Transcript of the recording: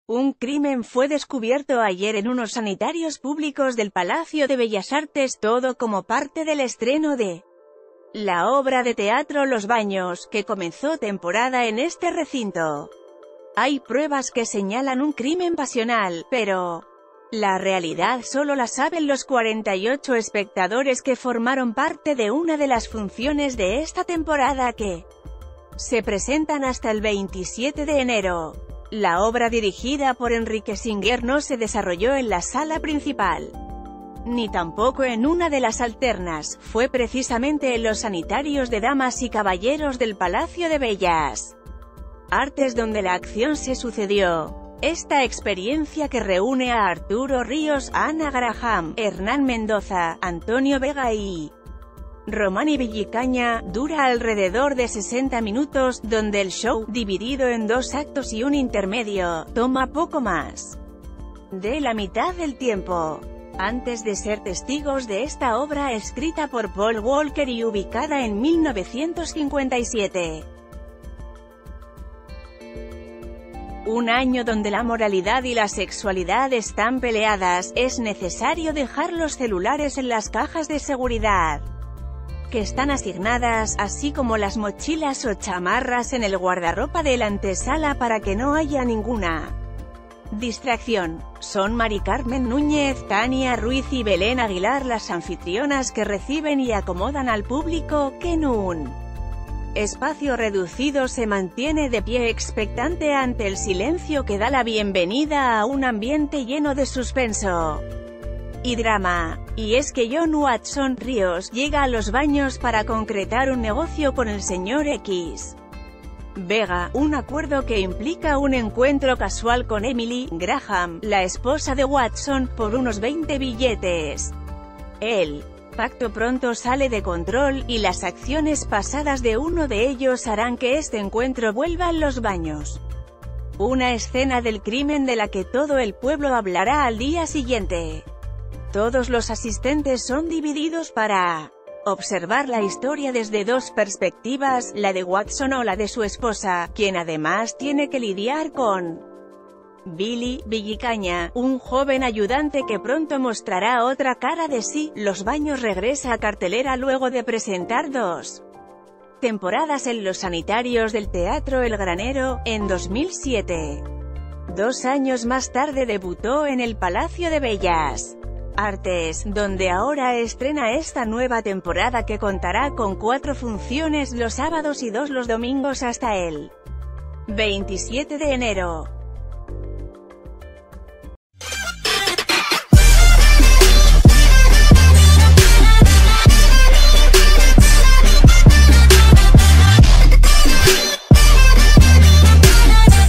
Un crimen fue descubierto ayer en unos sanitarios públicos del Palacio de Bellas Artes, todo como parte del estreno de la obra de teatro Los Baños, que comenzó temporada en este recinto. Hay pruebas que señalan un crimen pasional, pero la realidad solo la saben los 48 espectadores que formaron parte de una de las funciones de esta temporada que se presentan hasta el 27 de enero. La obra dirigida por Enrique Singer no se desarrolló en la sala principal, ni tampoco en una de las alternas, fue precisamente en los sanitarios de damas y caballeros del Palacio de Bellas Artes donde la acción se sucedió. Esta experiencia, que reúne a Arturo Ríos, Ana Graham, Hernán Mendoza, Antonio Vega y Romany Villicaña, dura alrededor de 60 minutos, donde el show, dividido en 2 actos y un intermedio, toma poco más de la mitad del tiempo. Antes de ser testigos de esta obra escrita por Paul Walker y ubicada en 1957. Un año donde la moralidad y la sexualidad están peleadas, es necesario dejar los celulares en las cajas de seguridad que están asignadas, así como las mochilas o chamarras en el guardarropa de la antesala para que no haya ninguna distracción. Son Mari Carmen Núñez, Tania Ruiz y Belén Aguilar las anfitrionas que reciben y acomodan al público, que en un espacio reducido se mantiene de pie expectante ante el silencio que da la bienvenida a un ambiente lleno de suspenso y drama. Y es que John Watson Ríos llega a Los Baños para concretar un negocio con el señor X. Vega, un acuerdo que implica un encuentro casual con Emily Graham, la esposa de Watson, por unos 20 billetes. El pacto pronto sale de control, y las acciones pasadas de uno de ellos harán que este encuentro vuelva a Los Baños. Una escena del crimen de la que todo el pueblo hablará al día siguiente. Todos los asistentes son divididos para observar la historia desde 2 perspectivas, la de Watson o la de su esposa, quien además tiene que lidiar con Billy Villicaña, un joven ayudante que pronto mostrará otra cara de sí. Los Baños regresa a cartelera luego de presentar 2 temporadas en los sanitarios del Teatro El Granero, en 2007. 2 años más tarde debutó en el Palacio de Bellas Artes, donde ahora estrena esta nueva temporada que contará con 4 funciones los sábados y 2 los domingos hasta el 27 de enero.